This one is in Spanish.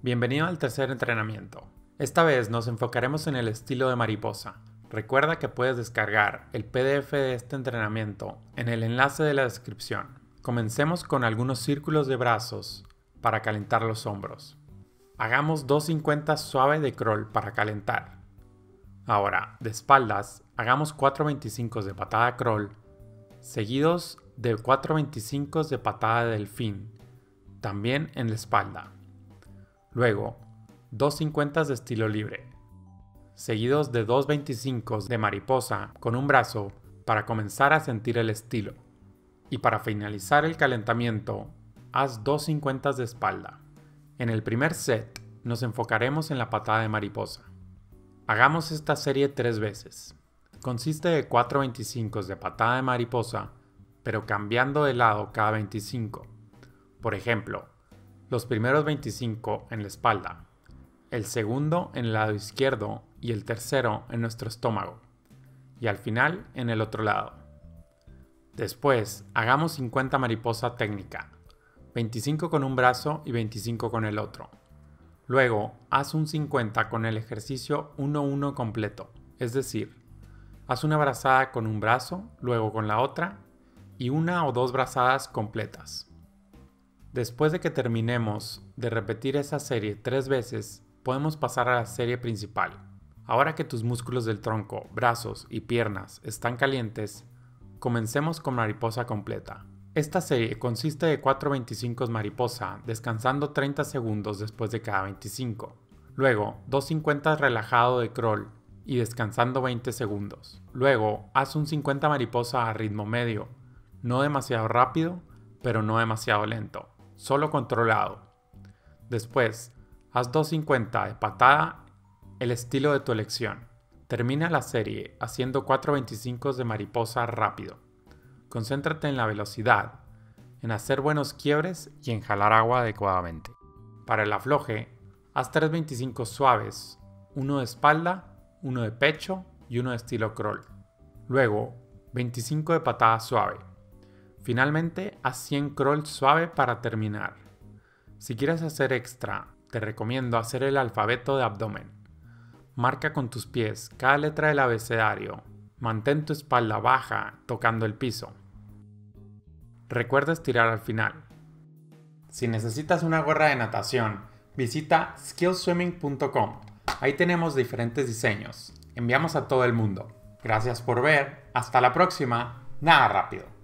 Bienvenido al tercer entrenamiento. Esta vez nos enfocaremos en el estilo de mariposa. Recuerda que puedes descargar el PDF de este entrenamiento en el enlace de la descripción. Comencemos con algunos círculos de brazos para calentar los hombros. Hagamos 250 suave de crawl para calentar. Ahora, de espaldas, hagamos 425 de patada crawl, seguidos de 425 de patada de delfín, también en la espalda. Luego, 250 de estilo libre, seguidos de 225 de mariposa con un brazo para comenzar a sentir el estilo. Y para finalizar el calentamiento, haz 250 de espalda. En el primer set, nos enfocaremos en la patada de mariposa. Hagamos esta serie 3 veces. Consiste de 425 de patada de mariposa, pero cambiando de lado cada 25. Por ejemplo, los primeros 25 en la espalda, el segundo en el lado izquierdo y el tercero en nuestro estómago, y al final en el otro lado. Después, hagamos 50 mariposa técnica, 25 con un brazo y 25 con el otro. Luego, haz un 50 con el ejercicio 1-1 completo, es decir, haz una brazada con un brazo, luego con la otra, y una o dos brazadas completas. Después de que terminemos de repetir esa serie 3 veces, podemos pasar a la serie principal. Ahora que tus músculos del tronco, brazos y piernas están calientes, comencemos con mariposa completa. Esta serie consiste de 4 mariposa, descansando 30 segundos después de cada 25. Luego, 250 relajado de crawl y descansando 20 segundos. Luego, haz un 50 mariposa a ritmo medio, no demasiado rápido, pero no demasiado lento, solo controlado. Después, haz 250 de patada, el estilo de tu elección. Termina la serie haciendo 425 de mariposa rápido. Concéntrate en la velocidad, en hacer buenos quiebres y en jalar agua adecuadamente. Para el afloje, haz 325 suaves, uno de espalda, uno de pecho y uno de estilo crawl. Luego, 25 de patada suave. Finalmente, haz 100 crawl suave para terminar. Si quieres hacer extra, te recomiendo hacer el alfabeto de abdomen. Marca con tus pies cada letra del abecedario. Mantén tu espalda baja tocando el piso. Recuerda estirar al final. Si necesitas una gorra de natación, visita skillswimming.com. Ahí tenemos diferentes diseños. Enviamos a todo el mundo. Gracias por ver. Hasta la próxima. Nada rápido.